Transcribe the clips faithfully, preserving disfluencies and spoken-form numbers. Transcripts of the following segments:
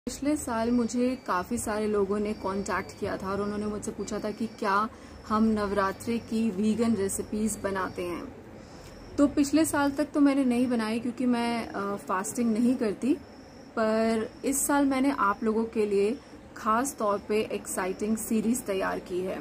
पिछले साल मुझे काफ़ी सारे लोगों ने कांटेक्ट किया था और उन्होंने मुझसे पूछा था कि क्या हम नवरात्रि की वीगन रेसिपीज़ बनाते हैं। तो पिछले साल तक तो मैंने नहीं बनाई क्योंकि मैं फास्टिंग नहीं करती, पर इस साल मैंने आप लोगों के लिए ख़ास तौर पे एक्साइटिंग सीरीज़ तैयार की है।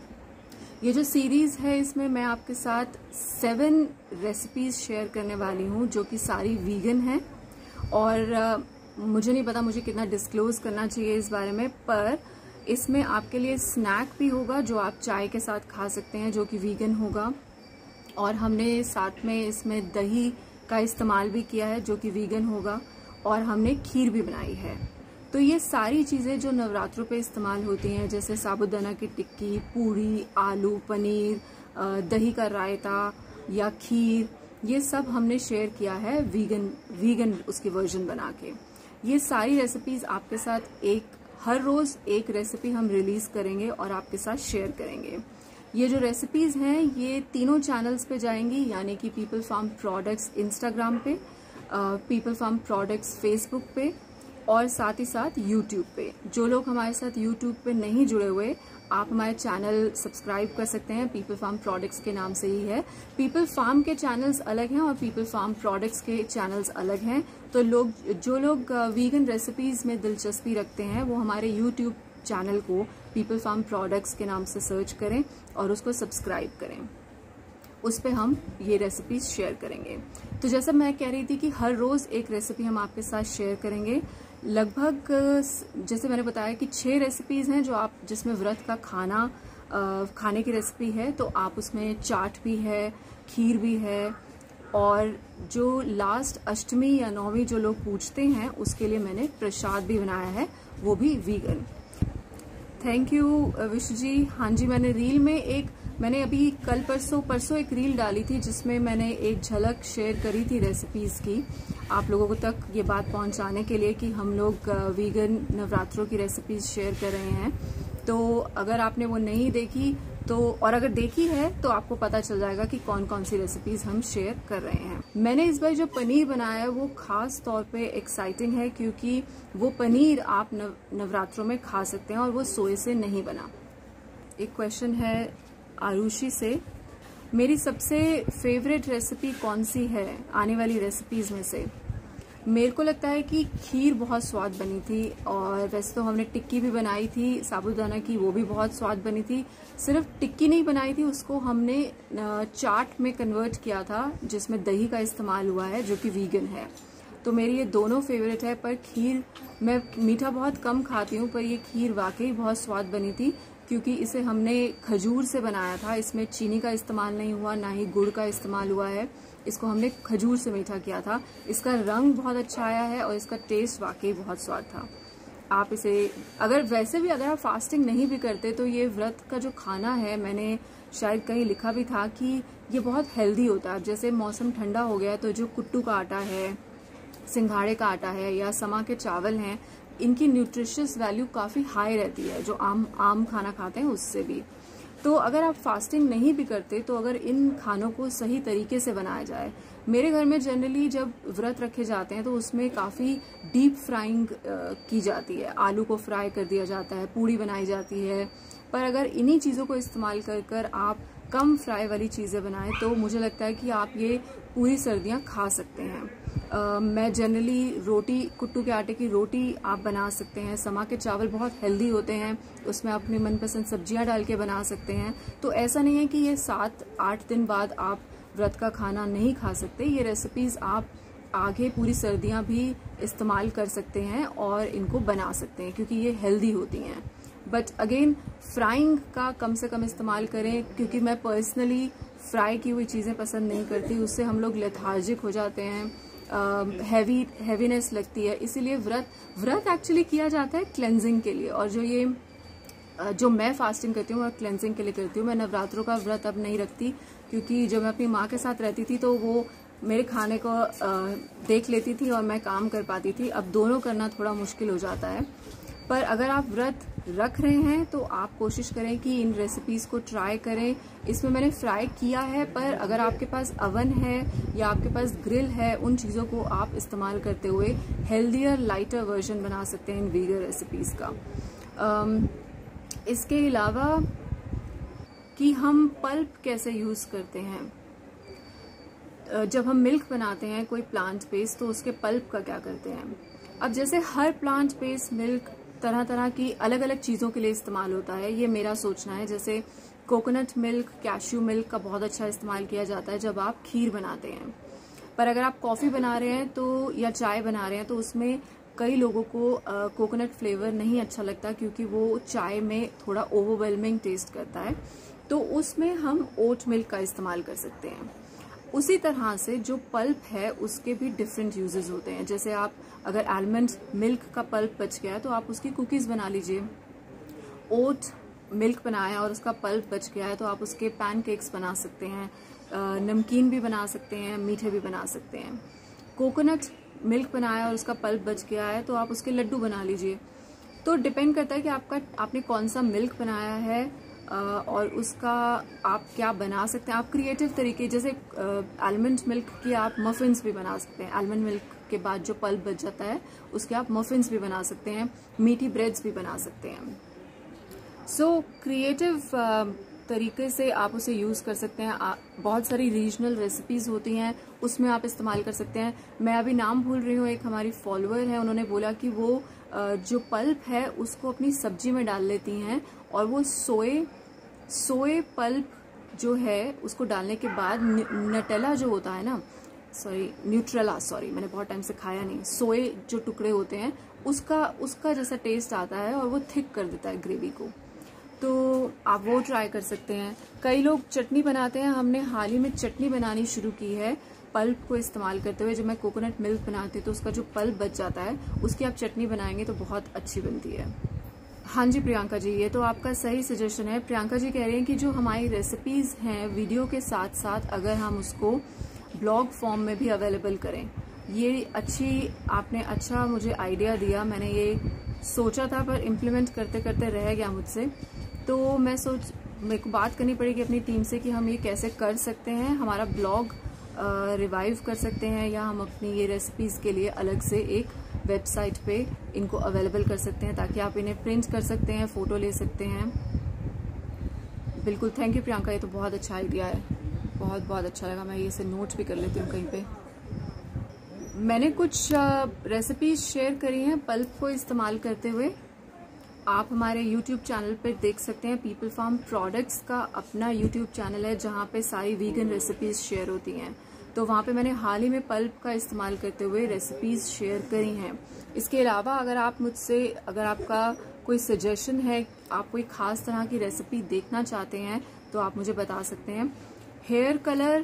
ये जो सीरीज़ है इसमें मैं आपके साथ सेवन रेसिपीज़ शेयर करने वाली हूँ जो कि सारी वीगन हैं। और मुझे नहीं पता मुझे कितना डिस्क्लोज करना चाहिए इस बारे में, पर इसमें आपके लिए स्नैक भी होगा जो आप चाय के साथ खा सकते हैं, जो कि वीगन होगा। और हमने साथ में इसमें दही का इस्तेमाल भी किया है जो कि वीगन होगा, और हमने खीर भी बनाई है। तो ये सारी चीज़ें जो नवरात्रों पे इस्तेमाल होती हैं, जैसे साबूदाना की टिक्की, पूरी, आलू, पनीर, दही का रायता या खीर, ये सब हमने शेयर किया है वीगन वीगन उसकी वर्जन बना के। ये सारी रेसिपीज आपके साथ एक हर रोज एक रेसिपी हम रिलीज करेंगे और आपके साथ शेयर करेंगे। ये जो रेसिपीज हैं ये तीनों चैनल्स पे जाएंगी, यानी कि पीपल फार्म प्रोडक्ट्स इंस्टाग्राम पे, पीपल फार्म प्रोडक्ट्स फेसबुक पे और साथ ही साथ यूट्यूब पे। जो लोग हमारे साथ यूट्यूब पे नहीं जुड़े हुए, आप हमारे चैनल सब्सक्राइब कर सकते हैं, पीपल फार्म प्रोडक्ट्स के नाम से ही है। पीपल फार्म के चैनल्स अलग हैं और पीपल फार्म प्रोडक्ट्स के चैनल्स अलग हैं। तो लोग जो लोग वीगन रेसिपीज में दिलचस्पी रखते हैं वो हमारे यूट्यूब चैनल को पीपल फार्म प्रोडक्ट्स के नाम से सर्च करें और उसको सब्सक्राइब करें। उस पे हम ये रेसिपीज शेयर करेंगे। तो जैसा मैं कह रही थी कि हर रोज एक रेसिपी हम आपके साथ शेयर करेंगे। लगभग जैसे मैंने बताया कि छह रेसिपीज हैं जो आप जिसमें व्रत का खाना आ, खाने की रेसिपी है, तो आप उसमें चाट भी है, खीर भी है, और जो लास्ट अष्टमी या नौवीं जो लोग पूछते हैं उसके लिए मैंने प्रसाद भी बनाया है, वो भी vegan. Thank you Vishu ji. हाँ जी, मैंने रील में एक मैंने अभी कल परसों परसों एक रील डाली थी जिसमें मैंने एक झलक शेयर करी थी रेसिपीज की, आप लोगों तक ये बात पहुंचाने के लिए कि हम लोग वीगन नवरात्रों की रेसिपीज शेयर कर रहे हैं। तो अगर आपने वो नहीं देखी तो, और अगर देखी है तो आपको पता चल जाएगा कि कौन कौन सी रेसिपीज हम शेयर कर रहे हैं। मैंने इस बार जो पनीर बनाया है वो खास तौर पे एक्साइटिंग है क्योंकि वो पनीर आप नव, नवरात्रों में खा सकते हैं और वो सोए से नहीं बना। एक क्वेश्चन है आरुषि से, मेरी सबसे फेवरेट रेसिपी कौन सी है आने वाली रेसिपीज में से? मेरे को लगता है कि खीर बहुत स्वाद बनी थी, और वैसे तो हमने टिक्की भी बनाई थी साबूदाना की, वो भी बहुत स्वाद बनी थी। सिर्फ टिक्की नहीं बनाई थी, उसको हमने चाट में कन्वर्ट किया था जिसमें दही का इस्तेमाल हुआ है जो कि वीगन है। तो मेरी ये दोनों फेवरेट है। पर खीर, मैं मीठा बहुत कम खाती हूँ, पर ये खीर वाकई बहुत स्वाद बनी थी क्योंकि इसे हमने खजूर से बनाया था। इसमें चीनी का इस्तेमाल नहीं हुआ, ना ही गुड़ का इस्तेमाल हुआ है। इसको हमने खजूर से मीठा किया था। इसका रंग बहुत अच्छा आया है और इसका टेस्ट वाकई बहुत स्वाद था। आप इसे अगर वैसे भी अगर आप फास्टिंग नहीं भी करते तो ये व्रत का जो खाना है, मैंने शायद कहीं लिखा भी था कि ये बहुत हेल्दी होता है। जैसे मौसम ठंडा हो गया तो जो कुट्टू का आटा है, सिंघाड़े का आटा है या समा के चावल हैं, इनकी न्यूट्रिशियस वैल्यू काफ़ी हाई रहती है जो आम आम खाना खाते हैं उससे भी। तो अगर आप फास्टिंग नहीं भी करते तो अगर इन खानों को सही तरीके से बनाया जाए, मेरे घर में जनरली जब व्रत रखे जाते हैं तो उसमें काफ़ी डीप फ्राइंग की जाती है, आलू को फ्राई कर दिया जाता है, पूड़ी बनाई जाती है। पर अगर इन्हीं चीज़ों को इस्तेमाल कर कर आप कम फ्राई वाली चीज़ें बनाएं तो मुझे लगता है कि आप ये पूरी सर्दियाँ खा सकते हैं। Uh, मैं जनरली रोटी, कुट्टू के आटे की रोटी आप बना सकते हैं। समा के चावल बहुत हेल्दी होते हैं, उसमें अपनी मनपसंद सब्जियां डाल के बना सकते हैं। तो ऐसा नहीं है कि ये सात आठ दिन बाद आप व्रत का खाना नहीं खा सकते। ये रेसिपीज आप आगे पूरी सर्दियां भी इस्तेमाल कर सकते हैं और इनको बना सकते हैं क्योंकि ये हेल्दी होती हैं। बट अगेन, फ्राइंग का कम से कम इस्तेमाल करें क्योंकि मैं पर्सनली फ्राई की हुई चीज़ें पसंद नहीं करती। उससे हम लोग लेथार्जिक हो जाते हैं, हैवी uh, हैवीनेस लगती है। इसीलिए व्रत व्रत एक्चुअली किया जाता है क्लेंजिंग के लिए, और जो ये uh, जो मैं फास्टिंग करती हूँ वह क्लेंजिंग के लिए करती हूँ। मैं नवरात्रों का व्रत अब नहीं रखती क्योंकि जब मैं अपनी माँ के साथ रहती थी तो वो मेरे खाने को uh, देख लेती थी और मैं काम कर पाती थी। अब दोनों करना थोड़ा मुश्किल हो जाता है। पर अगर आप व्रत रख रहे हैं तो आप कोशिश करें कि इन रेसिपीज़ को ट्राई करें। इसमें मैंने फ्राई किया है, पर अगर आपके पास अवन है या आपके पास ग्रिल है, उन चीज़ों को आप इस्तेमाल करते हुए हेल्दियर लाइटर वर्जन बना सकते हैं इन वीगन रेसिपीज़ का। um, इसके अलावा कि हम पल्प कैसे यूज़ करते हैं, जब हम मिल्क बनाते हैं कोई प्लांट बेस्ड, तो उसके पल्प का क्या करते हैं। अब जैसे हर प्लांट बेस्ड मिल्क तरह तरह की अलग अलग चीज़ों के लिए इस्तेमाल होता है, ये मेरा सोचना है। जैसे कोकोनट मिल्क, कैश्यू मिल्क का बहुत अच्छा इस्तेमाल किया जाता है जब आप खीर बनाते हैं। पर अगर आप कॉफ़ी बना रहे हैं तो या चाय बना रहे हैं तो उसमें कई लोगों को कोकोनट फ्लेवर नहीं अच्छा लगता, क्योंकि वो चाय में थोड़ा ओवरवेलमिंग टेस्ट करता है, तो उसमें हम ओट मिल्क का इस्तेमाल कर सकते हैं। उसी तरह से जो पल्प है उसके भी डिफरेंट यूजेस होते हैं। जैसे आप अगर आलमंड मिल्क का पल्प बच गया है तो आप उसकी कुकीज़ बना लीजिए। ओट मिल्क बनाया और उसका पल्प बच गया है तो आप उसके पैनकेक्स बना सकते हैं, नमकीन भी बना सकते हैं, मीठे भी बना सकते हैं। कोकोनट मिल्क बनाया और उसका पल्प बच गया है तो आप उसके लड्डू बना लीजिए। तो डिपेंड करता है कि आपका आपने कौन सा मिल्क बनाया है और उसका आप क्या बना सकते हैं। आप क्रिएटिव तरीके, जैसे आलमंड मिल्क की आप मफिन्स भी बना सकते हैं। आलमंड मिल्क के बाद जो पल्प बच जाता है उसके आप मफिन्स भी बना सकते हैं, मीठी ब्रेड्स भी बना सकते हैं। सो क्रिएटिव तरीके से आप उसे यूज़ कर सकते हैं। आ, बहुत सारी रीजनल रेसिपीज़ होती हैं, उसमें आप इस्तेमाल कर सकते हैं। मैं अभी नाम भूल रही हूँ, एक हमारी फॉलोअर है, उन्होंने बोला कि वो जो पल्प है उसको अपनी सब्जी में डाल लेती हैं और वो सोए सोए पल्प जो है उसको डालने के बाद नटेला जो होता है ना, सॉरी न्यूट्रेला, सॉरी मैंने बहुत टाइम से खाया नहीं, सोए जो टुकड़े होते हैं उसका उसका जैसा टेस्ट आता है और वो थिक कर देता है ग्रेवी को। तो आप वो ट्राई कर सकते हैं। कई लोग चटनी बनाते हैं, हमने हाल ही में चटनी बनानी शुरू की है पल्प को इस्तेमाल करते हुए। जब मैं कोकोनट मिल्क बनाती हूँ तो उसका जो पल्प बच जाता है उसकी आप चटनी बनाएंगे तो बहुत अच्छी बनती है। हाँ जी प्रियंका जी, ये तो आपका सही सजेशन है। प्रियंका जी कह रहे हैं कि जो हमारी रेसिपीज़ हैं वीडियो के साथ साथ अगर हम उसको ब्लॉग फॉर्म में भी अवेलेबल करें, ये अच्छी आपने अच्छा मुझे आइडिया दिया। मैंने ये सोचा था पर इम्प्लीमेंट करते करते रह गया मुझसे, तो मैं सोच मेरे को बात करनी पड़ेगी अपनी टीम से कि हम ये कैसे कर सकते हैं, हमारा ब्लॉग रिवाइव कर सकते हैं, या हम अपनी ये रेसिपीज़ के लिए अलग से एक वेबसाइट पे इनको अवेलेबल कर सकते हैं ताकि आप इन्हें प्रिंट कर सकते हैं, फ़ोटो ले सकते हैं। बिल्कुल, थैंक यू प्रियंका, ये तो बहुत अच्छा आइडिया है, बहुत बहुत अच्छा लगा। मैं ये से नोट भी कर लेती हूँ कहीं पे। मैंने कुछ रेसिपीज़ शेयर करी हैं पल्प को इस्तेमाल करते हुए, आप हमारे यूट्यूब चैनल पर देख सकते हैं। पीपल फार्म प्रोडक्ट्स का अपना यूट्यूब चैनल है जहाँ पे सारी वीगन रेसिपीज़ शेयर होती हैं, तो वहाँ पे मैंने हाल ही में पल्प का इस्तेमाल करते हुए रेसिपीज़ शेयर करी हैं। इसके अलावा अगर आप मुझसे अगर आपका कोई सजेशन है, आप कोई ख़ास तरह की रेसिपी देखना चाहते हैं तो आप मुझे बता सकते हैं। हेयर कलर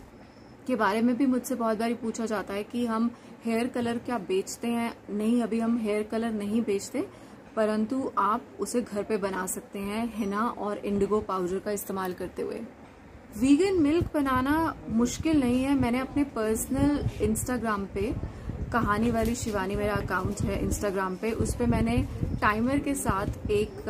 के बारे में भी मुझसे बहुत बार पूछा जाता है कि हम हेयर कलर क्या बेचते हैं। नहीं, अभी हम हेयर कलर नहीं बेचते, परंतु आप उसे घर पे बना सकते हैं हिना और इंडिगो पाउडर का इस्तेमाल करते हुए। वीगन मिल्क बनाना मुश्किल नहीं है। मैंने अपने पर्सनल इंस्टाग्राम पे, कहानी वाली शिवानी मेरा अकाउंट है इंस्टाग्राम पे, उस पे मैंने टाइमर के साथ एक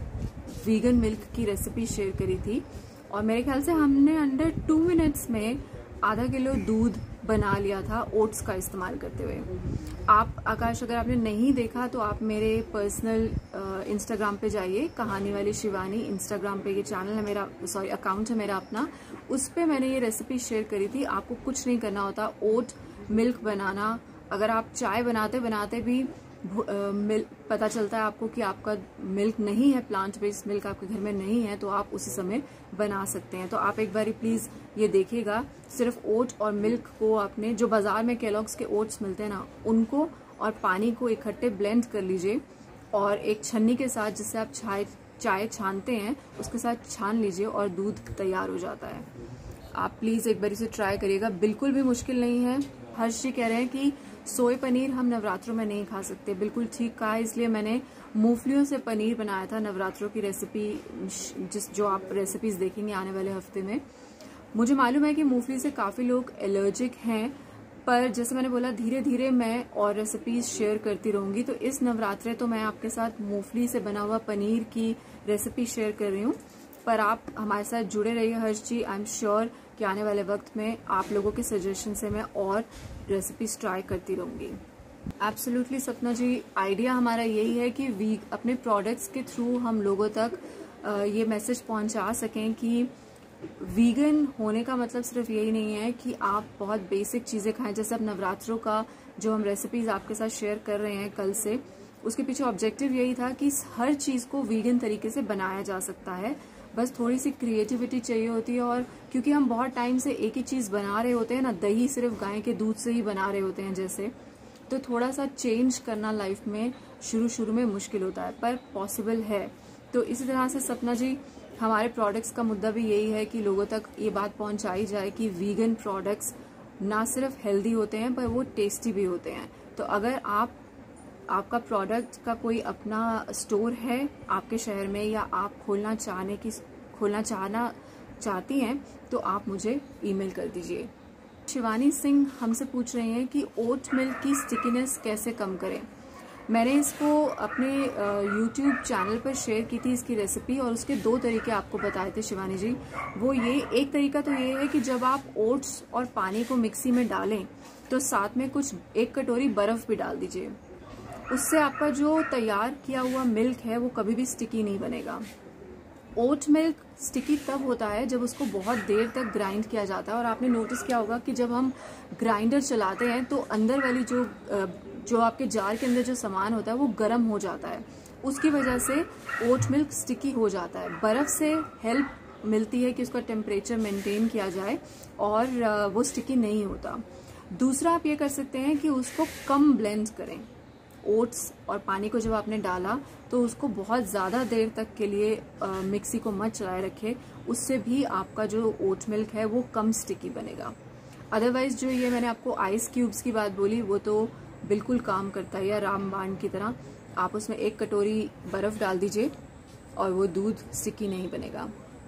वीगन मिल्क की रेसिपी शेयर करी थी और मेरे ख्याल से हमने अंडर टू मिनट्स में आधा किलो दूध बना लिया था ओट्स का इस्तेमाल करते हुए। आप आकाश, अगर आपने नहीं देखा तो आप मेरे पर्सनल इंस्टाग्राम पे जाइए, कहानी वाली शिवानी इंस्टाग्राम पे ये चैनल है मेरा, सॉरी अकाउंट है मेरा अपना, उस पे मैंने ये रेसिपी शेयर करी थी। आपको कुछ नहीं करना होता, ओट मिल्क बनाना। अगर आप चाय बनाते बनाते भी मिल्क पता चलता है आपको कि आपका मिल्क नहीं है, प्लांट बेस्ड मिल्क आपके घर में नहीं है, तो आप उसी समय बना सकते हैं। तो आप एक बार प्लीज़ ये देखिएगा, सिर्फ ओट और मिल्क को आपने, जो बाजार में केलॉग्स के ओट्स मिलते हैं ना, उनको और पानी को इकट्ठे ब्लेंड कर लीजिए और एक छन्नी के साथ, जिससे आप चाय चाय छानते हैं उसके साथ छान लीजिए और दूध तैयार हो जाता है। आप प्लीज़ एक बार इसे ट्राई करिएगा, बिल्कुल भी मुश्किल नहीं है। हर्ष जी कह रहे हैं कि सोए पनीर हम नवरात्रों में नहीं खा सकते, बिल्कुल ठीक कहा, इसलिए मैंने मूंगफलियों से पनीर बनाया था नवरात्रों की रेसिपी, जिस जो आप रेसिपीज देखेंगे आने वाले हफ्ते में। मुझे मालूम है कि मूंगफली से काफ़ी लोग एलर्जिक हैं, पर जैसे मैंने बोला धीरे धीरे मैं और रेसिपीज शेयर करती रहूंगी। तो इस नवरात्रे तो मैं आपके साथ मूंगफली से बना हुआ पनीर की रेसिपी शेयर कर रही हूँ, पर आप हमारे साथ जुड़े रहिए हर्ष जी। आई एम श्योर कि आने वाले वक्त में आप लोगों के सजेशन से मैं और रेसिपीज ट्राई करती रहूंगी। एब्सोल्युटली सपना जी, आइडिया हमारा यही है कि वी अपने प्रोडक्ट्स के थ्रू हम लोगों तक ये मैसेज पहुंचा सकें कि वीगन होने का मतलब सिर्फ यही नहीं है कि आप बहुत बेसिक चीज़ें खाएं। जैसे अब नवरात्रों का जो हम रेसिपीज आपके साथ शेयर कर रहे हैं कल से, उसके पीछे ऑब्जेक्टिव यही था कि हर चीज़ को वीगन तरीके से बनाया जा सकता है, बस थोड़ी सी क्रिएटिविटी चाहिए होती है। और क्योंकि हम बहुत टाइम से एक ही चीज़ बना रहे होते हैं ना, दही सिर्फ गाय के दूध से ही बना रहे होते हैं जैसे, तो थोड़ा सा चेंज करना लाइफ में शुरू शुरू में मुश्किल होता है, पर पॉसिबल है। तो इसी तरह से सपना जी, हमारे प्रोडक्ट्स का मुद्दा भी यही है कि लोगों तक ये बात पहुंचाई जाए कि वीगन प्रोडक्ट्स ना सिर्फ हेल्दी होते हैं पर वो टेस्टी भी होते हैं। तो अगर आप आपका प्रोडक्ट का कोई अपना स्टोर है आपके शहर में, या आप खोलना चाहने की खोलना चाहना चाहती हैं, तो आप मुझे ईमेल कर दीजिए। शिवानी सिंह हमसे पूछ रही हैं कि ओट मिल्क की स्टिकीनेस कैसे कम करें। मैंने इसको अपने यूट्यूब चैनल पर शेयर की थी इसकी रेसिपी, और उसके दो तरीके आपको बताए थे शिवानी जी। वो ये, एक तरीका तो ये है कि जब आप ओट्स और पानी को मिक्सी में डालें तो साथ में कुछ एक कटोरी बर्फ भी डाल दीजिए। उससे आपका जो तैयार किया हुआ मिल्क है वो कभी भी स्टिकी नहीं बनेगा। ओट मिल्क स्टिकी तब होता है जब उसको बहुत देर तक ग्राइंड किया जाता है, और आपने नोटिस किया होगा कि जब हम ग्राइंडर चलाते हैं तो अंदर वाली जो जो आपके जार के अंदर जो सामान होता है वो गर्म हो जाता है, उसकी वजह से ओट मिल्क स्टिकी हो जाता है। बर्फ से हेल्प मिलती है कि उसका टेम्परेचर मेंटेन किया जाए और वो स्टिकी नहीं होता। दूसरा आप ये कर सकते हैं कि उसको कम ब्लेंड करें। ओट्स और पानी को जब आपने डाला तो उसको बहुत ज़्यादा देर तक के लिए आ, मिक्सी को मत चलाए रखें, उससे भी आपका जो ओट मिल्क है वो कम स्टिकी बनेगा। अदरवाइज जो ये मैंने आपको आइस क्यूब्स की बात बोली वो तो बिल्कुल काम करता है, या रामबाण की तरह आप उसमें एक कटोरी बर्फ़ डाल दीजिए और वो दूध स्टिकी नहीं बनेगा।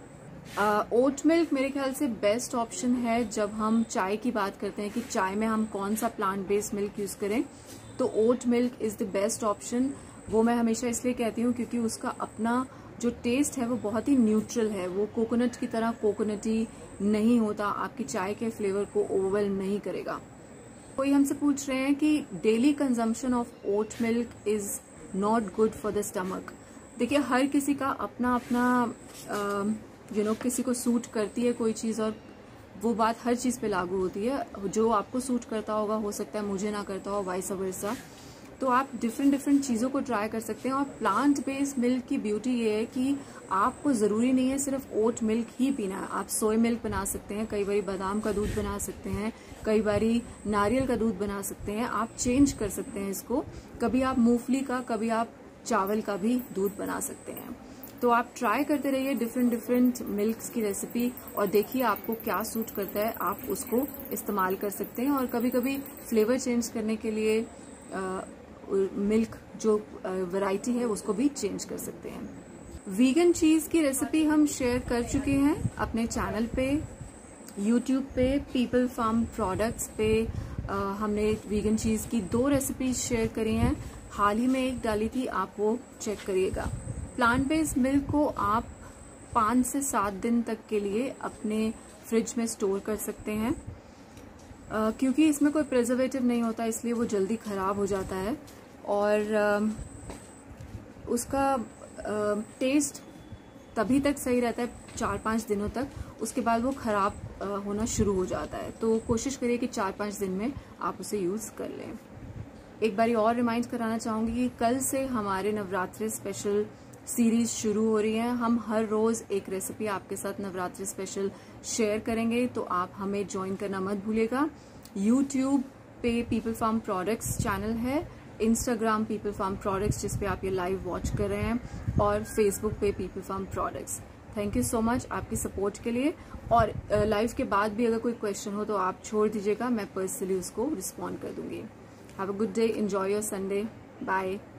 ओट मिल्क मेरे ख्याल से बेस्ट ऑप्शन है जब हम चाय की बात करते हैं कि चाय में हम कौन सा प्लांट बेस्ड मिल्क यूज़ करें, तो oat milk is the best option. वो मैं हमेशा इसलिए कहती हूँ क्योंकि उसका अपना जो टेस्ट है वो बहुत ही न्यूट्रल है, वो कोकोनट की तरह कोकोनटी नहीं होता, आपकी चाय के फ्लेवर को ओवरवेल्म नहीं करेगा। कोई हमसे पूछ रहे हैं कि daily consumption of oat milk is not good for the stomach. देखिए, हर किसी का अपना अपना यू नो किसी को सूट करती है कोई चीज़, और वो बात हर चीज़ पे लागू होती है। जो आपको सूट करता होगा हो सकता है मुझे ना करता हो, वाइस वर्सा। तो आप डिफरेंट डिफरेंट चीज़ों को ट्राई कर सकते हैं। और प्लांट बेस्ड मिल्क की ब्यूटी ये है कि आपको ज़रूरी नहीं है सिर्फ ओट मिल्क ही पीना है, आप सोया मिल्क बना सकते हैं, कई बारी बादाम का दूध बना सकते हैं, कई बारी नारियल का दूध बना सकते हैं। आप चेंज कर सकते हैं इसको, कभी आप मूंगफली का, कभी आप चावल का भी दूध बना सकते हैं। तो आप ट्राई करते रहिए डिफरेंट डिफरेंट मिल्क्स की रेसिपी, और देखिए आपको क्या सूट करता है, आप उसको इस्तेमाल कर सकते हैं। और कभी कभी फ्लेवर चेंज करने के लिए आ, मिल्क जो वैरायटी है उसको भी चेंज कर सकते हैं। वीगन चीज़ की रेसिपी हम शेयर कर चुके हैं अपने चैनल पे, यूट्यूब पे, पीपल फार्म प्रोडक्ट्स पे। आ, हमने वीगन चीज़ की दो रेसिपीज शेयर करी हैं, हाल ही में एक डाली थी, आप वो चेक करिएगा। प्लांट बेस्ड मिल्क को आप पाँच से सात दिन तक के लिए अपने फ्रिज में स्टोर कर सकते हैं, आ, क्योंकि इसमें कोई प्रिजर्वेटिव नहीं होता, इसलिए वो जल्दी ख़राब हो जाता है। और आ, उसका आ, टेस्ट तभी तक सही रहता है चार पाँच दिनों तक, उसके बाद वो ख़राब होना शुरू हो जाता है। तो कोशिश करिए कि चार पाँच दिन में आप उसे यूज़ कर लें। एक बारी और रिमाइंड कराना चाहूँगी कि कल से हमारे नवरात्रि स्पेशल सीरीज शुरू हो रही है। हम हर रोज़ एक रेसिपी आपके साथ नवरात्रि स्पेशल शेयर करेंगे, तो आप हमें ज्वाइन करना मत भूलिएगा। यूट्यूब पे पीपल फार्म प्रोडक्ट्स चैनल है, इंस्टाग्राम पीपल फार्म प्रोडक्ट्स जिस पे आप ये लाइव वॉच कर रहे हैं, और फेसबुक पे people farm Products. Thank you so much आपकी सपोर्ट के लिए। और लाइव के बाद भी अगर कोई क्वेश्चन हो तो आप छोड़ दीजिएगा, मैं पर्सनली उसको रिस्पॉन्ड कर दूंगी। Have a good day, enjoy your Sunday, bye.